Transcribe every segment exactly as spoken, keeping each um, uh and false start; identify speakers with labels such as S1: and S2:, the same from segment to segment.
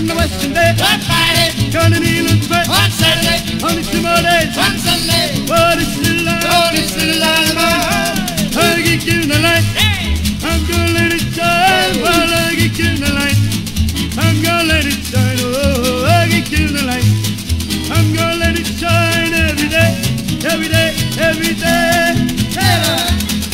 S1: On the Western Day,
S2: on Friday,
S1: Johnny Nealon's way,
S2: on Saturday,
S1: on the summer days,
S2: on Sunday.
S1: but it's still alive,
S2: Oh, it's still alive.
S1: I get you the light.
S2: Hey,
S1: I'm gonna let it shine while I get you the light. I'm gonna let it shine, oh, I get you the light. I'm gonna let it shine every day, every day, every day.
S2: hey.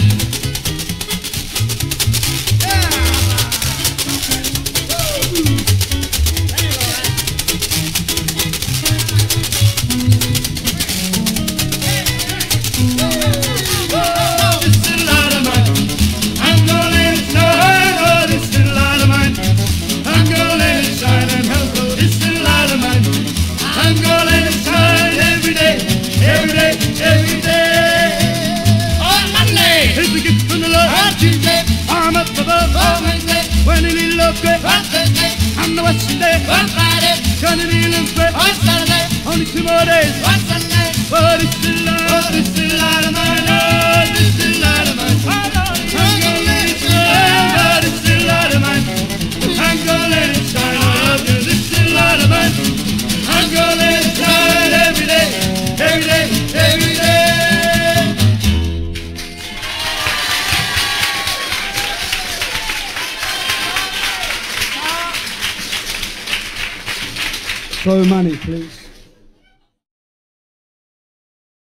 S1: On the Western Day,
S2: On Friday,
S1: Johnny Nealon's way,
S2: on Saturday,
S1: only two more days,
S2: on Sunday.
S1: but it's still alive,
S2: Oh, it's still alive of mine.
S1: oh, it's still alive of mine. I'm gonna let it shine, but it's still alive of mine. I'm gonna let it shine, oh, 'cause it's still alive of mine. I'm gonna let it shine every day, every day, every day. Throw money, please.